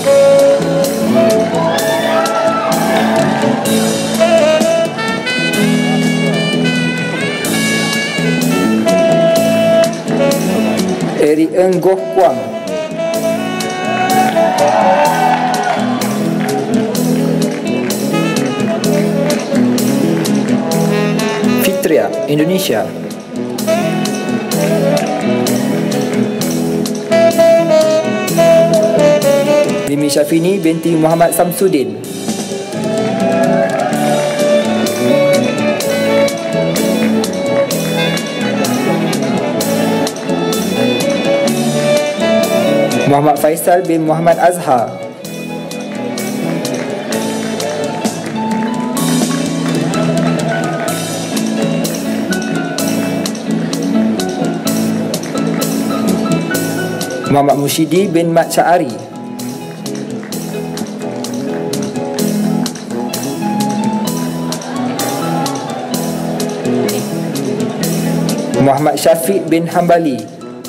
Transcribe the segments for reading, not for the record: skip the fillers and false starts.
Eric Ng Goh Kuang. Fitria, Indonesia. Mimi Syafini binti Muhammad Samsudin. Muhammad Faisal bin Muhammad Azhar. Muhammad Mushidi bin Mat Syari. Muhammad Syafiq bin Hambali.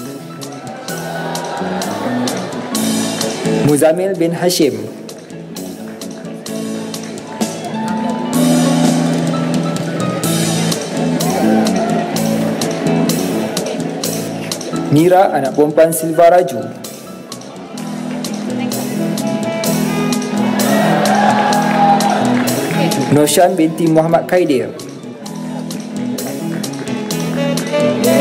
Muzamil bin Hashim. Mira, anak perempuan Silva Raju. Noshan binti Muhammad Khaidir.